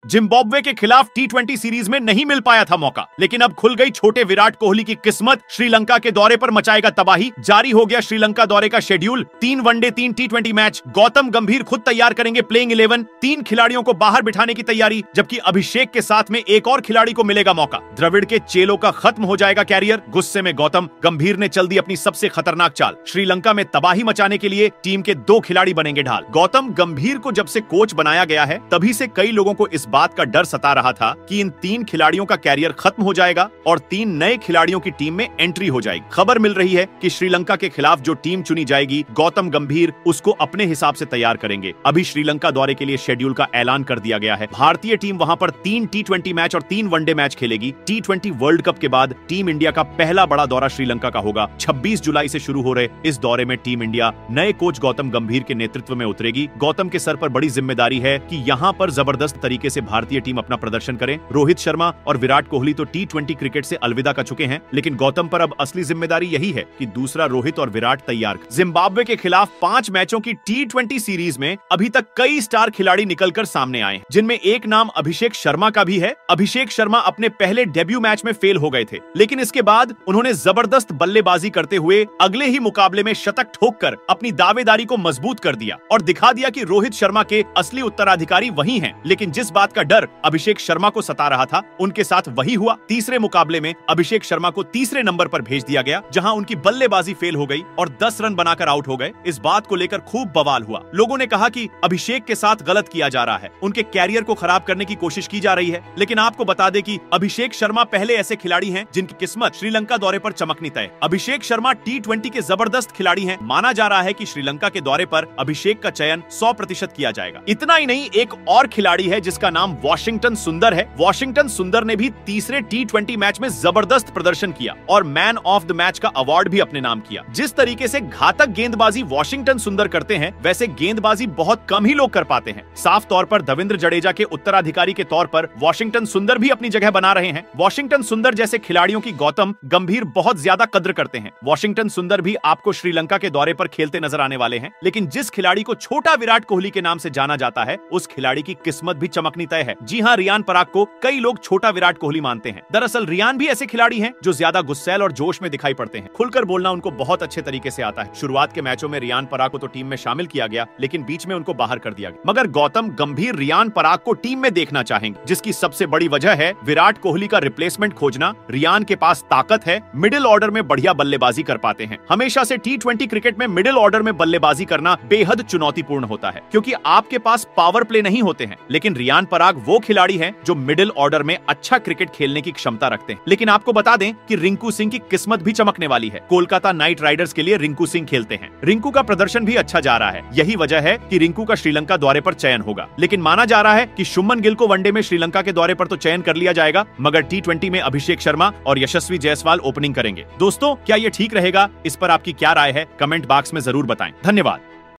Zimbabwe के खिलाफ टी20 series में नहीं मिल पाया था मौका, लेकिन अब खुल गई छोटे विराट कोहली की किस्मत। श्रीलंका के दौरे पर मचाएगा तबाही। जारी हो गया श्रीलंका दौरे का शेड्यूल। 3 वनडे 3 टी20 मैच। गौतम गंभीर खुद तैयार करेंगे प्लेइंग 11। 3 खिलाड़ियों को बाहर बिठाने की तैयारी, जबकि अभिषेक के साथ में एक और खिलाड़ी को मिलेगा मौका। द्रविड़ के चेलों का खत्म हो जाएगा कैरियर। गुस्से में गौतम गंभीर ने चल दी अपनी सबसे खतरनाक चाल। श्रीलंका में तबाही मचाने के लिए टीम के 2 खिलाड़ी बनेंगे ढाल। गौतम गंभीर को जब से कोच बनाया गया है, तभी से कई लोगों को इस बात का डर सता रहा था कि इन 3 खिलाड़ियों का कैरियर खत्म हो जाएगा और 3 नए खिलाड़ियों की टीम में एंट्री हो जाएगी। खबर मिल रही है कि श्रीलंका के खिलाफ जो टीम चुनी जाएगी, गौतम गंभीर उसको अपने हिसाब से तैयार करेंगे। अभी श्रीलंका दौरे के लिए शेड्यूल का ऐलान कर दिया गया है। भारतीय टीम वहां पर 3 टी20 मैच और 3 वनडे मैच खेलेगी। टी20 वर्ल्ड कप के बाद टीम इंडिया का पहला बड़ा दौरा श्रीलंका का होगा। 26 जुलाई से शुरू हो रहे इस दौरे में टीम इंडिया नए कोच गौतम गंभीर के नेतृत्व में उतरेगी। गौतम के सर पर बड़ी जिम्मेदारी है कि यहाँ पर जबरदस्त तरीके से भारतीय टीम अपना प्रदर्शन करे। रोहित शर्मा और विराट कोहली तो टी20 क्रिकेट से अलविदा कर चुके हैं, लेकिन गौतम पर अब असली जिम्मेदारी यही है कि दूसरा रोहित और विराट तैयार। जिम्बाब्वे के खिलाफ 5 मैचों की टी20 सीरीज में अभी तक कई स्टार खिलाड़ी निकलकर सामने आए, जिनमें एक नाम अभिषेक शर्मा का भी है। अभिषेक शर्मा अपने पहले डेब्यू मैच में फेल हो गए थे, लेकिन इसके बाद उन्होंने जबरदस्त बल्लेबाजी करते हुए अगले ही मुकाबले में शतक ठोककर अपनी दावेदारी को मजबूत कर दिया और दिखा दिया कि रोहित शर्मा के असली उत्तराधिकारी वही हैं। लेकिन जिस बात का डर अभिषेक शर्मा को सता रहा था, उनके साथ वही हुआ। तीसरे मुकाबले में अभिषेक शर्मा को तीसरे नंबर पर भेज दिया गया, जहां उनकी बल्लेबाजी फेल हो गई और 10 रन बनाकर आउट हो गए। इस बात को लेकर खूब बवाल हुआ। लोगों ने कहा कि अभिषेक के साथ गलत किया जा रहा है, उनके कैरियर को खराब करने की कोशिश की जा रही है। लेकिन आपको बता दें कि अभिषेक शर्मा पहले ऐसे खिलाड़ी हैं जिनकी किस्मत श्रीलंका दौरे पर चमकनी तय। अभिषेक शर्मा टी20 के जबरदस्त खिलाड़ी हैं। माना जा रहा है कि श्रीलंका के दौरे पर अभिषेक का चयन 100% किया जाएगा। इतना ही नहीं, एक और खिलाड़ी है जिसका नाम वाशिंगटन सुंदर है। वाशिंगटन सुंदर ने भी तीसरे टी20 मैच में जबरदस्त प्रदर्शन किया और मैन ऑफ द मैच का अवार्ड भी अपने नाम किया। जिस तरीके से घातक गेंदबाजी वाशिंगटन सुंदर करते हैं, वैसे गेंदबाजी बहुत कम ही लोग कर पाते हैं। साफ तौर पर रविंद्र जडेजा के उत्तराधिकारी के तौर पर वाशिंगटन सुंदर भी अपनी जगह बना रहे हैं। वाशिंगटन सुंदर जैसे खिलाड़ियों की गौतम गंभीर बहुत ज्यादा कद्र करते हैं। वाशिंगटन सुंदर भी आपको श्रीलंका के दौरे पर खेलते नजर आने वाले हैं, लेकिन जिस खिलाड़ी को छोटा विराट कोहली के नाम से जाना जाता है, उस खिलाड़ी की किस्मत भी चमकनी तय है। जी हां, रियान पराग को कई लोग छोटा विराट कोहली मानते हैं। दरअसल रियान भी ऐसे खिलाड़ी हैं जो ज्यादा गुस्सैल और जोश में दिखाई पड़ते हैं। खुलकर बोलना उनको बहुत अच्छे तरीके से आता है। शुरुआत के मैचों में रियान पराग को तो टीम में शामिल किया गया, लेकिन बीच में उनको बाहर कर दिया गया। मगर गौतम गंभीर रियान पराग को टीम में देखना चाहेंगे, जिसकी सबसे बड़ी वजह है विराट कोहली का रिप्लेसमेंट खोजना। रियान के पास ताकत है, मिडिल ऑर्डर में बढ़िया बल्लेबाजी कर पाते हैं। हमेशा से टी20 क्रिकेट में मिडिल ऑर्डर में बल्लेबाजी करना बेहद चुनौतीपूर्ण होता है, क्योंकि आपके पास पावर प्ले नहीं होते हैं। लेकिन रियान पराग वो खिलाड़ी हैं जो मिडिल ऑर्डर में अच्छा क्रिकेट खेलने की क्षमता रखते हैं। लेकिन आपको बता दें कि रिंकू सिंह की किस्मत भी चमकने वाली है। कोलकाता नाइट राइडर्स के लिए रिंकू सिंह खेलते हैं। रिंकू का प्रदर्शन भी अच्छा जा रहा है। यही वजह है कि रिंकू का श्रीलंका दौरे पर चयन होगा। लेकिन माना जा रहा है कि शुभमन गिल को वनडे में श्रीलंका के दौरे पर तो चयन कर लिया जाएगा, मगर टी20 में अभिषेक शर्मा और यशस्वी जायसवाल ओपनिंग करेंगे। दोस्तों, क्या ये ठीक रहेगा? इस पर आपकी क्या राय है? कमेंट बॉक्स में जरूर बताएं। धन्यवाद।